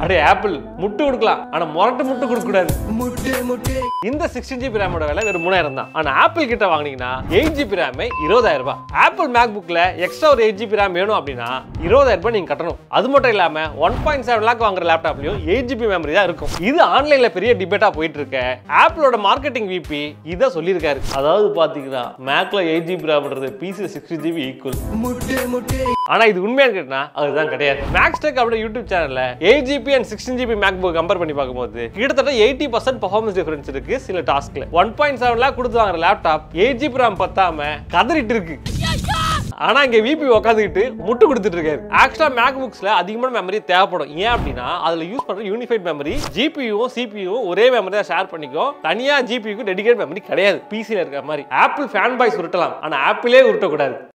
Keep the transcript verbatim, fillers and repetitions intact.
அடே ஆப்பிள் முட்டு கொடுக்கலாம், ஆனா முரட்டு முட்டு கொடுக்க கூடாது. இந்த சிக்ஸ்டீன் ஜிபி ரேமோட விலை வெறும் மூணாயிரம் தான். ஆனா ஆப்பிள் கிட்ட வாங்கினீங்கன்னா எயிட் ஜிபி ரேமே இருபதாயிரம் ரூபாய். ஆப்பிள் மேக்புக்ல எக்ஸ்ட்ரா ஒரு எயிட் ஜிபி ரேம் வேணும் அப்படின்னா இருபதாயிரம் ரூபாய் நீங்க கட்டணும். அது மட்டும் இல்லாம ஒன் பாயிண்ட் செவன் லேக் வாங்குற லேப்டாப்லயும் எயிட் ஜிபி மெமரி தான் இருக்கும். இது ஆன்லைன்ல பெரிய டிபேட்டா போயிட்டு இருக்க ஆப்பிளோட மார்க்கெட்டிங் விபி இத சொல்லியிருக்காரு. அதாவது பாத்தீங்கன்னா மேக்ல எயிட் ஜிபி ரேம்ன்றது பிசி சிக்ஸ்டி ஜிபி ஈக்குவல். ஆனா இது உண்மையான கேட்டா அதுதான் கிடையாது. மேக்ஸ்டெக் அப்படியே யூடியூப் சேனல்ல eight GB and sixteen GB MacBook compare பண்ணி பார்க்கும்போது கிட்டத்தட்ட எயிட்டி பர்சன்ட் பர்ஃபார்மன்ஸ் டிஃபரன்ஸ் இருக்கு சில டாஸ்க்ல. ஒன் பாயிண்ட் செவன் லேக் கொடுத்து வாங்குற லேப்டாப் எயிட் ஜிபி ரேம் பத்தாம கதறிட்டு இருக்கு. ஆனா இங்க விபி உட்காந்துக்கிட்டு முட்டு கொடுத்துட்டு இருக்காரு. ஆக்சுவலா மேக்புக்ஸ்ல அதிகமான மெமரி தேவைப்படும். ஏன் அப்படின்னா அதுல யூஸ் பண்ற யூனிஃபைட் மெமரி ஜிபியும் சிபியும் ஒரே மெமரி தான் ஷேர் பண்ணிக்கும். தனியா ஜிபிக்கு டெடிகேட் மெமரி கிடையாது. பிசில இருக்கிற மாதிரி. ஆப்பிள் ஃபேன் பாய்ஸ் உருட்டலாம், ஆனா ஆப்பிளே உருட்டக்கூடாது.